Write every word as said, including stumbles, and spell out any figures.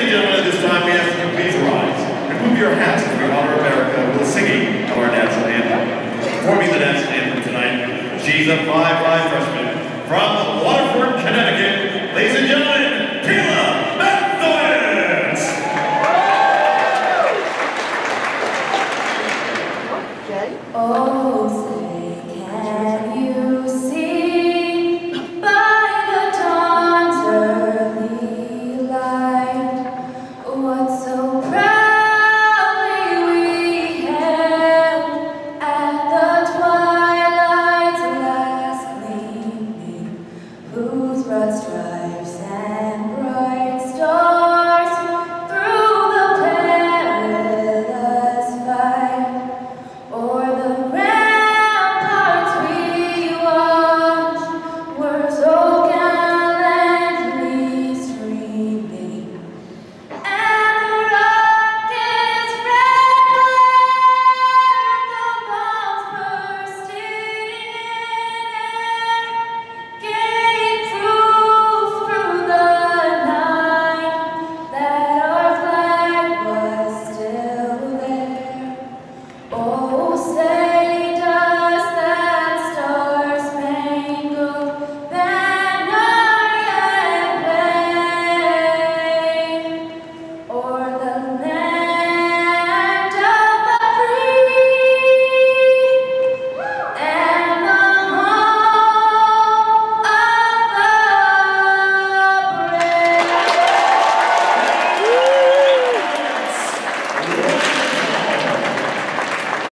and gentlemen, at this time we ask you to please rise and move your hats as we honor America with singing of our national anthem. Performing the national anthem tonight, she's a five-line freshman from Water.